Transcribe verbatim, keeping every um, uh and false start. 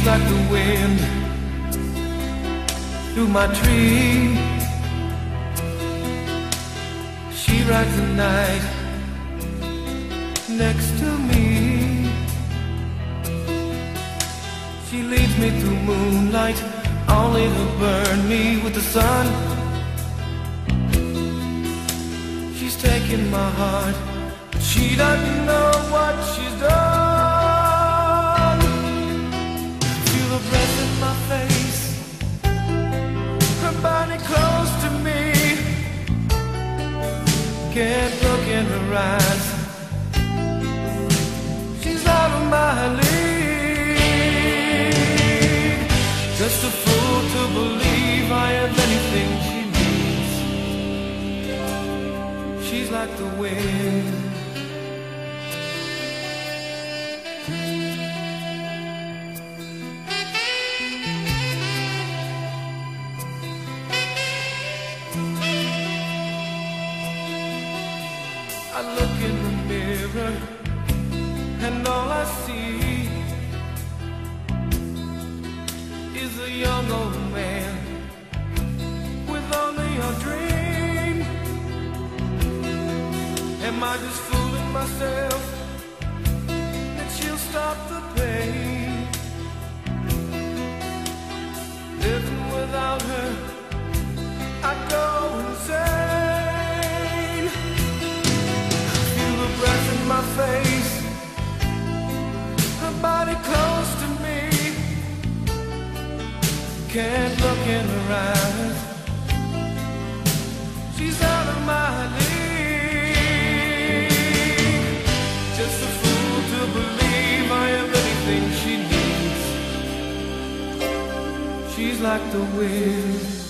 like the wind through my tree. She rides the night next to me. She leads me through moonlight, only to burn me with the sun. She's taking my heart, but she doesn't know what she's done. Feel her breath in my face, her body close to me. Can't look in her eyes, she's out of my league. Just a fool to believe I have anything she needs. She's like the wind. I look in the mirror and all I see is a young old man with only a dream. Am I just fooling myself that she'll stop the pain? Living without her, I go insane. Feel the breath in my face, her body close to me. Can't look in her eyes, she's out of my league. Just a fool to believe I have anything she needs. She's like the wind.